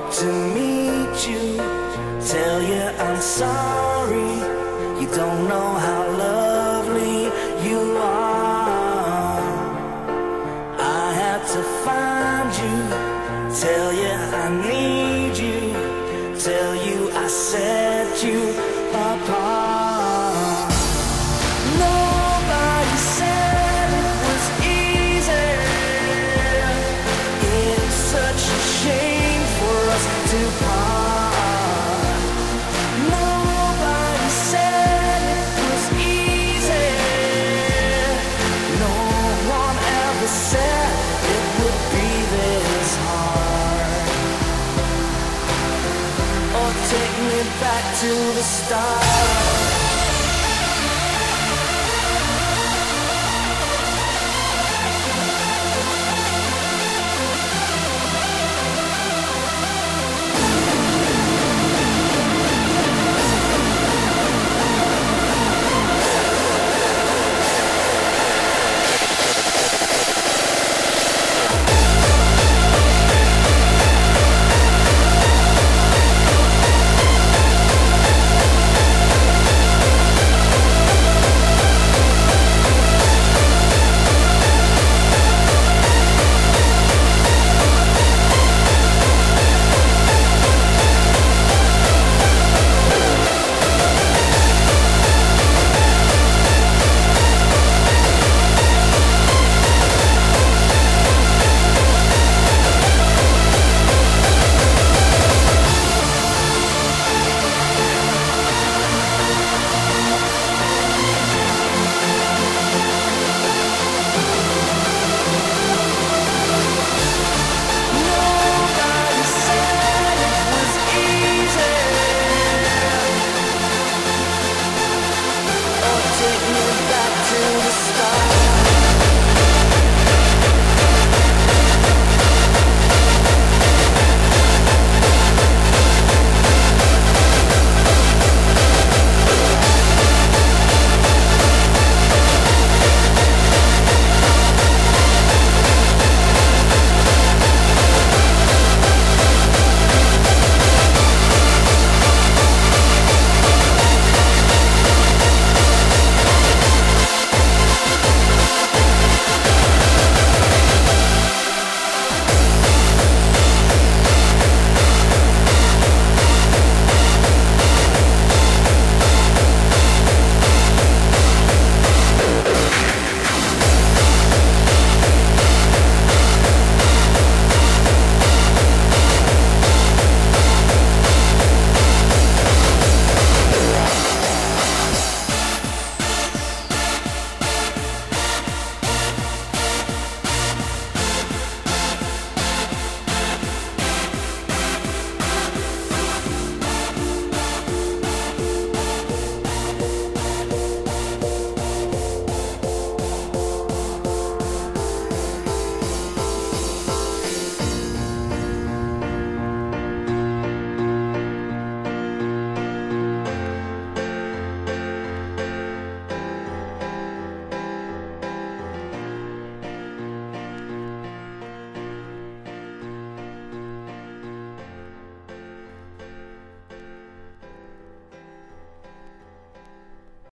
to meet you, tell you I'm sorry. You don't know how lovely you are. I had to find you, tell you I need you, tell you I set you apart. Nobody said it was easy. It's such a shame for us to part. Nobody said it was easy. No one ever said it would be this hard. Oh, take me back to the start.